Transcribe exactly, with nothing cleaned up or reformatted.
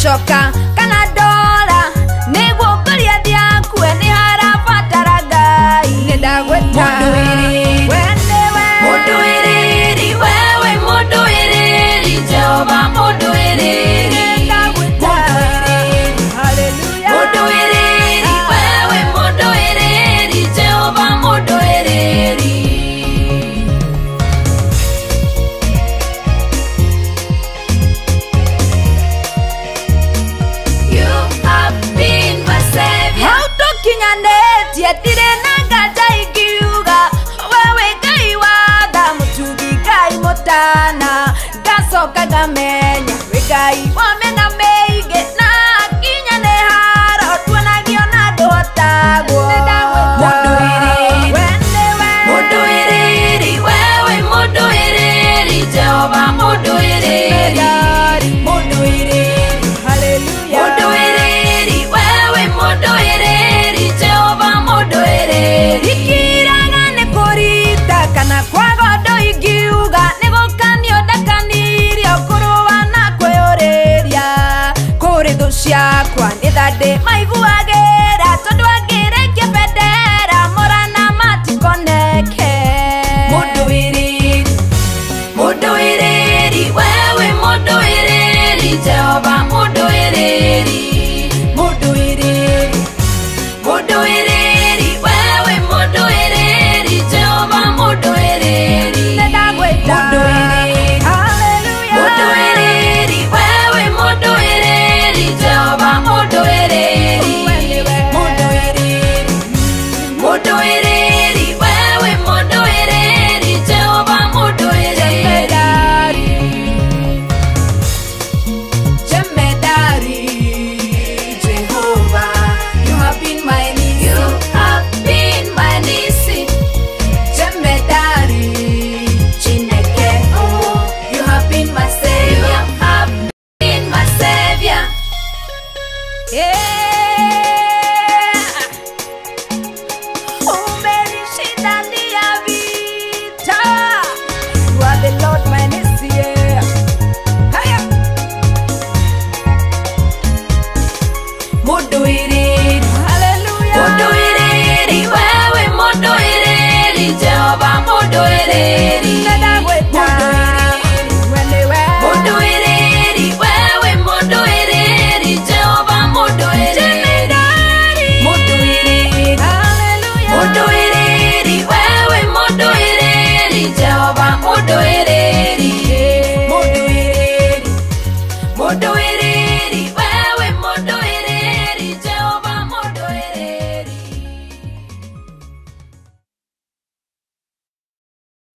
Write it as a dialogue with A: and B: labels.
A: choka kana dola nego kulia diaku ni harafatara gai ndagweta mundu iriri wewe mundu iriri Jehova mundu iriri ndagweta haleluya mundu iriri wewe mundu iriri Jehova mundu iriri. Yetire nagaja ikiuga wewe gai wada mutugi gai motana gasoka gamenya we gai wamena meige na kinya ne hara otwana giona dotagwo mundu iriri mundu iriri wewe mundu iriri Jehova mundu iriri mundu iriri haleluya mundu iriri wewe mundu iriri Jehova mundu iriri ikiraga ne korita kana kwagodo igiuga negokanio dakanirio kuruwa na kweoreria kuri dushiakwa nithande maiguagera tondu agirekia bendera morana matikoneke mundu iriri mundu iriri wewe mundu iriri Jehova mundu iriri mundu iriri mundu iriri wewe mundu iriri Jehova mundu iriri ndagweta mundu iriri haleluya mundu iriri wewe mundu iriri Jehova mundu iriri mundu iriri mundu iriri wewe mundu iriri Jehova mundu iriri Jemedari Jehovah you have been my you have been my nisi Jemedari Chineke oh you have been my savior you have been my savior yeah umenishida ndia vita you are the Lord my nisi yeah haya mundu iriri haleluya mundu iriri wewe mundu iriri Jehova mundu iriri ndagweta mundu iriri wewe mundu iriri Jehova mundu iriri mundu iriri haleluya mundu iriri wewe mundu iriri Jehova mundu iriri mundu iriri mundu iriri